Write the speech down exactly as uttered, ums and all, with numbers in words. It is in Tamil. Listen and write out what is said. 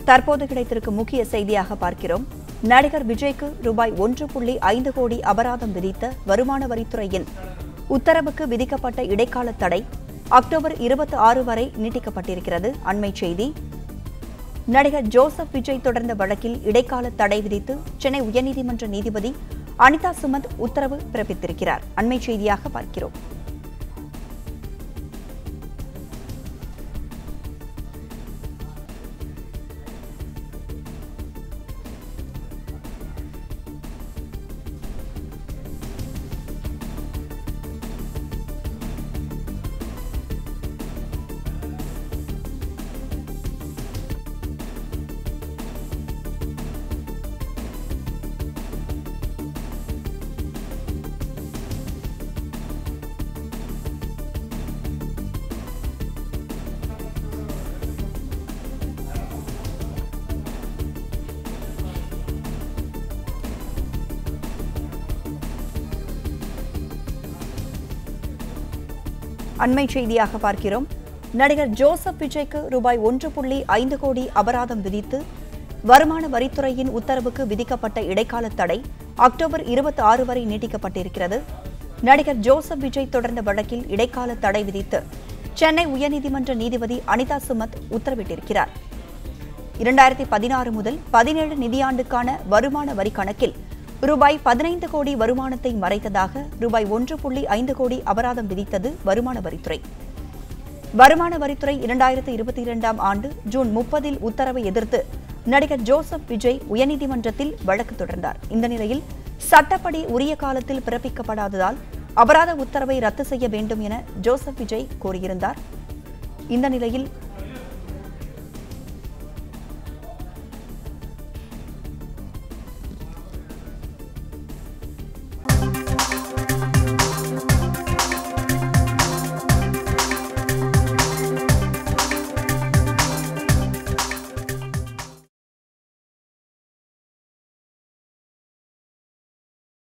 தற்போது கிடைத்திருக்கும் முக்கிய செய்தியாக பார்க்கிறோம். நடிகர் விஜய்க்கு ரூபாய் ஒன்று புள்ளி ஐந்து கோடி அபராதம் விதித்த வருமான வரித்துறையின் உத்தரவுக்கு விதிக்கப்பட்ட இடைக்கால தடை அக்டோபர் இருபத்தி ஆறு வரை நீட்டிக்கப்பட்டிருக்கிறது. அண்மை செய்தி. நடிகர் ஜோசப் விஜய் தொடர்ந்த வழக்கில் இடைக்கால தடை விதித்து சென்னை உயர்நீதிமன்ற நீதிபதி அனிதா சுமந்த் உத்தரவு பிறப்பித்திருக்கிறார். அண்மை செய்தியாக பார்க்கிறோம். அண்மை செய்தியாக பார்க்கிறோம். நடிகர் ஜோசப் விஜய்க்கு ரூபாய் ஒன்று புள்ளி ஐந்து கோடி அபராதம் விதித்து வருமான வரித்துறையின் உத்தரவுக்கு விதிக்கப்பட்ட இடைக்கால தடை அக்டோபர் இருபத்தி ஆறு வரை நீட்டிக்கப்பட்டிருக்கிறது. நடிகர் ஜோசப் விஜய் தொடர்ந்த வழக்கில் இடைக்கால தடை விதித்து சென்னை உயர்நீதிமன்ற நீதிபதி அனிதா சுமந்த் உத்தரவிட்டிருக்கிறார். இரண்டாயிரத்தி பதினாறு முதல் பதினேழு நிதியாண்டுக்கான வருமான வரி கணக்கில் ரூபாய் பதினைந்து கோடி வருமானத்தை மறைத்ததாக ரூபாய் ஒன்று புள்ளி ஐந்து கோடி அபராதம் விதித்தது வருமான வரித்துறை. வருமான வரித்துறை இரண்டாயிரத்தி இருபத்தி இரண்டாம் ஆண்டு ஜூன் முப்பதில் உத்தரவை எதிர்த்து நடிகர் ஜோசப் விஜய் உயர்நீதிமன்றத்தில் வழக்கு தொடர்ந்தார். இந்த நிலையில் சட்டப்படி உரிய காலத்தில் பிறப்பிக்கப்படாததால் அபராத உத்தரவை ரத்து செய்ய வேண்டும் என ஜோசப் விஜய் கோரியிருந்தார். இந்த நிலையில்